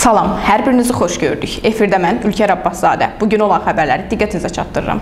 Salam, hər birinizi xoş gördük. Efirdə mən Ülker Abbaszadə. Bugün olan xəbərləri diqqətinizə çatdırıram.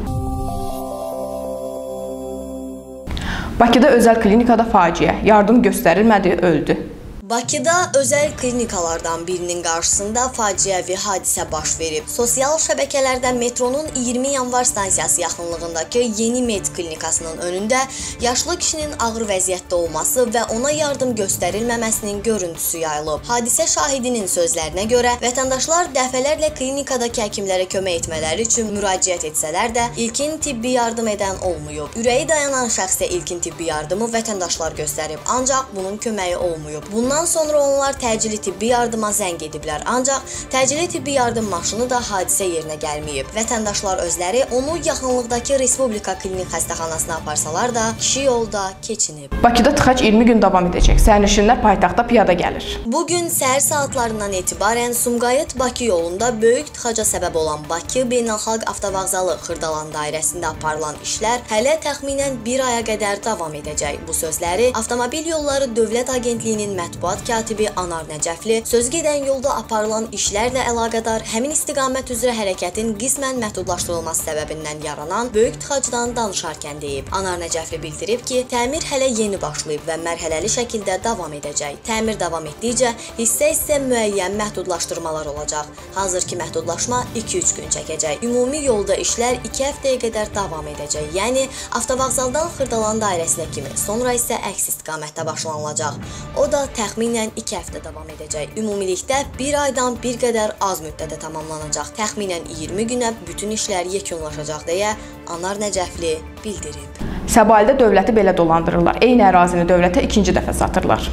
Bakıda özəl klinikada faciə, yardım göstərilmədi, öldü. Bakıda özəl klinikalardan birinin qarşısında faciəvi hadisə baş verib. Sosial şəbəkələrdə metronun 20 yanvar stansiyası yaxınlığındakı Yeni Med klinikasının önündə yaşlı kişinin ağır vəziyyətdə olması və ona yardım göstərilməməsinin görüntüsü yayılıb. Hadisə şahidinin sözlərinə görə vətəndaşlar dəfələrlə klinikadakı həkimlərə kömək etmələri üçün müraciət etsələr də ilkin tibbi yardım edən olmayıb. Ürəyi dayanan şəxsə ilkin tibbi yardımı vətəndaşlar göstərib, ancaq bunun köməyi olmayıb. Bundan sonra onlar təcili tibbi yardıma zəng ediblər, ancaq təcili tibbi yardım maşını da hadisə yerinə gəlməyib. Vətəndaşlar özləri onu yaxınlıqdakı Respublika Klinik Xəstəxanasına aparsalar da kişi yolda keçinib. Bakıda tıxac 20 gün davam edəcək. Sərnişinlər paytaxta piyada gəlir. Bugün səhər saatlarından etibarən Sumqayıt-Bakı yolunda böyük tıxaca səbəb olan Bakı Beynəlxalq Avtovağzalı Xırdalan dairəsində aparılan işlər hələ təxminən bir aya qədər davam edəcək. Bu sözləri Avtomobil Yolları Dövlət Agentliyinin mətbuat katibi Anar Nəcəfli söz gedən yolda aparılan işlərlə əlaqədar həmin istiqamət üzrə hərəkətin qismən məhdudlaşdırılması səbəbindən yaranan böyük tıxacdan danışarkən deyib. Anar Nəcəfli bildirib ki, təmir hələ yeni başlayıb və mərhələli şəkildə davam edəcək. Təmir davam etdikcə hissə-hissə müəyyən məhdudlaşdırmalar olacaq. Hazırki məhdudlaşma 2-3 gün çəkəcək. Ümumi yolda işlər 2 həftəyə qədər davam edəcək. Yəni avtovağzaldan Xırdalan dairəsinə kimi, sonra isə əks istiqamətdə başlanılacaq. O da təxminən 2 həftə davam edəcək. Ümumilikdə bir aydan bir qədər az müddətə tamamlanacaq. Təxminən 20 günə bütün işlər yekunlaşacaq deyə Anar Nəcəfli bildirib. Səbaildə dövləti belə dolandırırlar. Eyni ərazini dövlətə ikinci dəfə satırlar.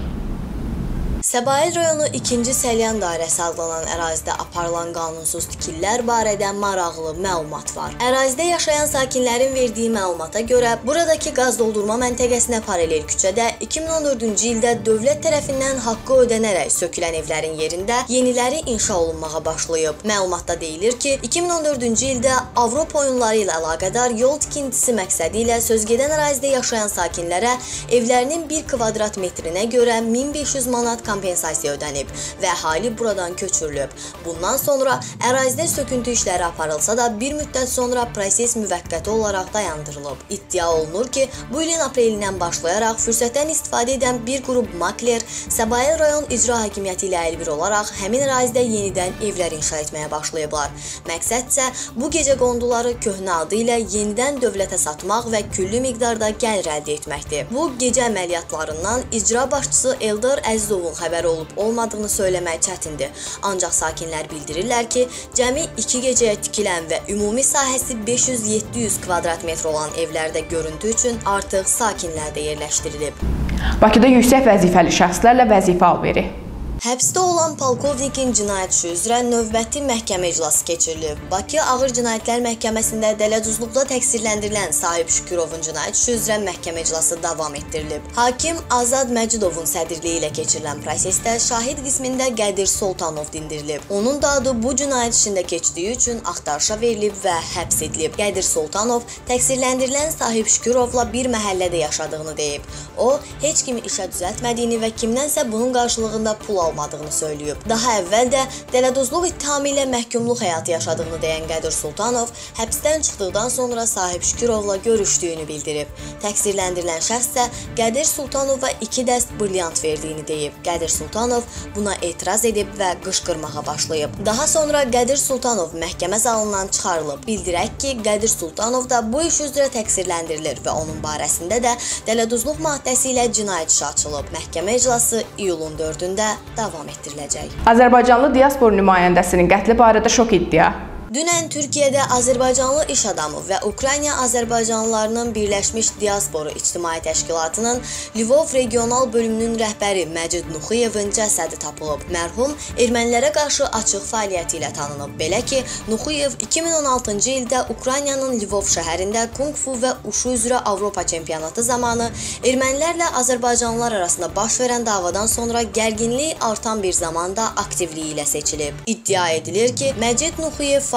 Səbail rayonu 2-ci Səlyan dairəsi adlanan ərazidə aparılan qanunsuz tikililər barədə maraqlı məlumat var. Ərazidə yaşayan sakinlərin verdiyi məlumata görə, buradakı qaz doldurma məntəqəsinə paralel küçədə 2014-cü ildə dövlət tərəfindən haqqı ödənərək sökülən evlərin yerində yeniləri inşa olunmağa başlayıb. Məlumatda deyilir ki, 2014-cü ildə Avropa oyunları ilə əlaqədar yol tikintisi məqsədi ilə sözgedən ərazidə yaşayan sakinlərə evlərinin 1 kvadrat metrinə görə 1500 manat kompensasiya ödənib və əhali buradan köçürülüb. Bundan sonra ərazidə söküntü işləri aparılsa da bir müddət sonra proses müvəqqəti olaraq dayandırılıb. İddia olunur ki, bu ilin aprelindən başlayaraq fürsətdən istifadə edən bir qrup makler Səbail rayon icra hakimiyyəti ilə əlbir olaraq həmin ərazidə yenidən evlər inşa etməyə başlayıblar. Məqsəd isə bu gecə qonduları köhnə adı ilə yenidən dövlətə satmaq və küllü miqdarda gəlir əldə etməkdir. Bu gecə əməliyyatlarından icra başçısı Eldar Əzizovun xəbəri olub-olmadığını söyləmək çətindir. Ancaq sakinlər bildirirlər ki, cəmi 2 gecəyə tikilən və ümumi sahəsi 500-700 kvadrat metr olan evlərdə görüntü üçün artıq sakinlər də yerləşdirilib. Bakıda yüksək vəzifəli şəxslərlə vəzifə alveri. Həbsdə olan polkovnikin cinayət işi üzrə növbəti məhkəmə iclası keçirilib. Bakı Ağır Cinayətlər Məhkəməsində dələduzluqda təqsirləndirilən Sahib Şükürovun cinayət işi üzrə məhkəmə iclası davam etdirilib. Hakim Azad Məcidovun sədrliyi ilə keçirilən prosesdə şahid qismində Qədir Soltanov dindirilib. Onun da adı bu cinayət işində keçdiyi üçün axtarışa verilib və həbs edilib. Qədir Soltanov təqsirləndirilən Sahib Şükürovla bir məhəllədə yaşadığını deyib. O, heç kimi işə düzəltmədiyini və kimdənsə bunun qarşılığında pul almadığını söyləyib. Daha əvvəl də dələduzluq ittihamı ilə məhkumluq həyatı yaşadığını deyən Qədir Sultanov həbsdən çıxdıqdan sonra Sahib Şükürovla görüşdüyünü bildirib. Təqsirləndirilən şəxs isə Qədir Sultanova 2 dəst brilliant verdiyini deyib. Qədir Sultanov buna etiraz edib və qışqırmağa başlayıb. Daha sonra Qədir Sultanov məhkəmə zalından çıxarılıb. Bildirək ki, Qədir Sultanov da bu iş üzrə təqsirləndirilir və onun barəsində də dələduzluq maddəsi ilə cinayət işi açılıb. Məhkəmə iclası iyulun 4-də davam etdiriləcək. Azərbaycanlı diaspor nümayəndəsinin qətli barədə şok iddia. Dünən Türkiyədə Azərbaycanlı iş adamı və Ukrayna Azərbaycanlılarının Birləşmiş Diasporu İctimai Təşkilatının Lvov regional bölümünün rəhbəri Məcid Nuxuyevin cəsədi tapılıb. Mərhum ermənilərə qarşı açıq fəaliyyəti ilə tanınıb. Belə ki, Nuxuyev 2016-cı ildə Ukraynanın Lvov şəhərində kung fu və uşu üzrə Avropa çempionatı zamanı ermənilərlə Azərbaycanlılar arasında baş verən davadan sonra gərginlik artan bir zamanda aktivliyi ilə seçilib. İddia edilir ki, Məcid Nuxuyev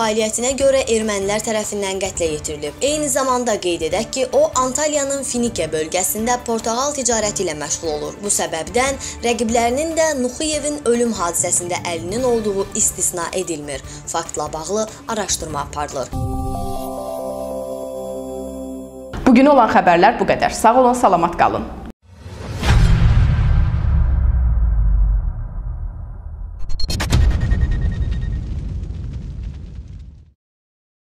fəaliyyətinə görə ermənilər tərəfindən qətlə yetirilib. Eyni zamanda qeyd edək ki, o Antalyanın Finikiya bölgəsində portağal ticarəti ilə məşğul olur. Bu səbəbdən rəqiblərinin də Nuxuyevin ölüm hadisəsində əlinin olduğu istisna edilmir. Faktla bağlı araşdırma aparılır. Bugün olan xəbərlər bu qədər. Sağ olun, salamat qalın.